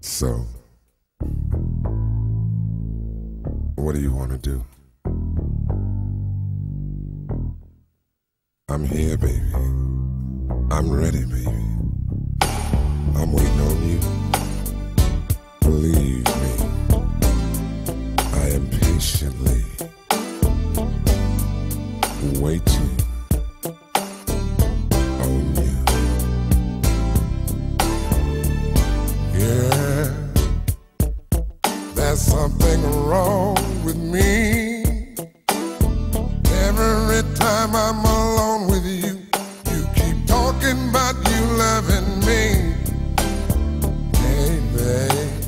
So, what do you want to do? I'm here, baby. I'm ready, baby. I'm waiting on you. Believe me, I am patiently waiting on you. Yeah, there's something wrong with me. Every time I'm alone with you, you keep talking about you loving me. Hey, babe,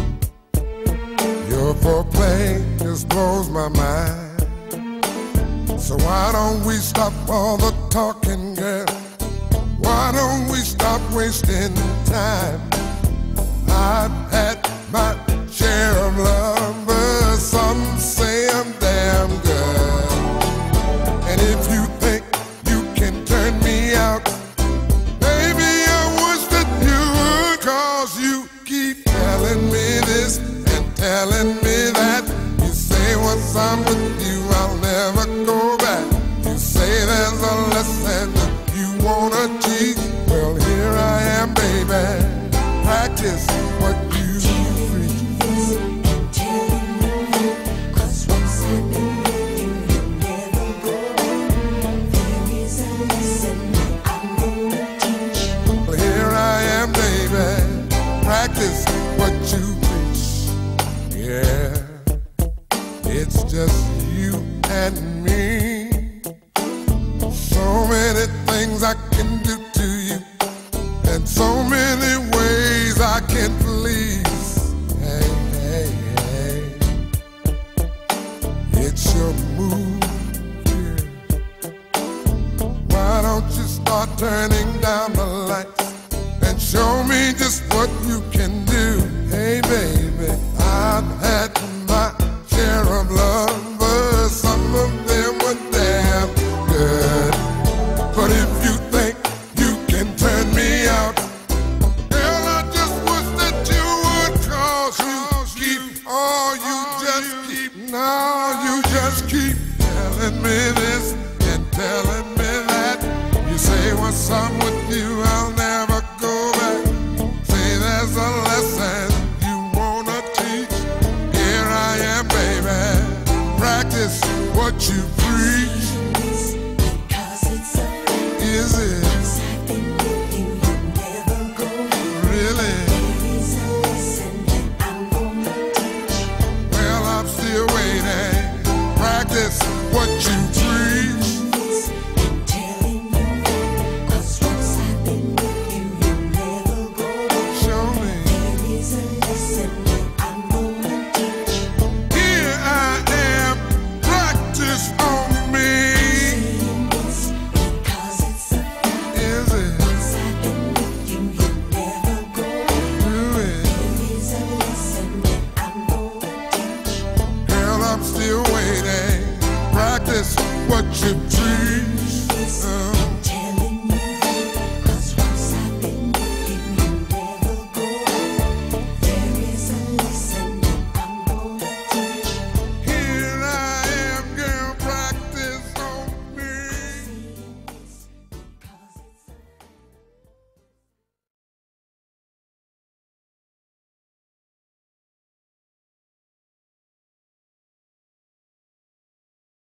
your foreplay just blows my mind. So why don't we stop all the talking, girl? Why don't we stop wasting time? I've had my share of lovers. Some say I'm damn good. And if you think you can turn me out, baby, I wish that you would. 'Cause you keep telling me this and telling me that. You say once I'm with you, I'll never go back. You say there's a lesson that you wanna teach. Well, here I am, baby. Practice what you preach. Well, here I am, baby. Practice what you preach. Yeah, it's just you and me. So many things I can do to you, and so many ways I can please. Hey, hey, hey, it's your move here. Why don't you start turning down the lights and show me just what you can do?